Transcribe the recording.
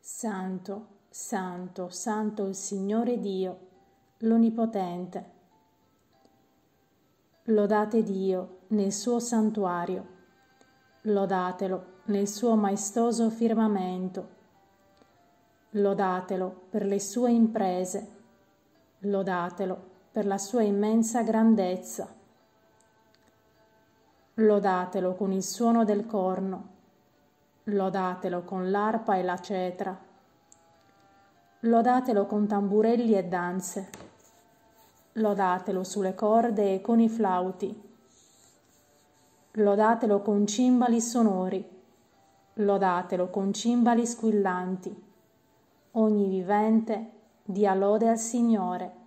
Santo, santo, santo il Signore Dio, l'Onnipotente. Lodate Dio nel suo santuario, lodatelo nel suo maestoso firmamento, lodatelo per le sue imprese, lodatelo per la sua immensa grandezza, lodatelo con il suono del corno, lodatelo con l'arpa e la cetra, lodatelo con tamburelli e danze, lodatelo sulle corde e con i flauti, lodatelo con cimbali sonori, lodatelo con cimbali squillanti. Ogni vivente dia lode al Signore.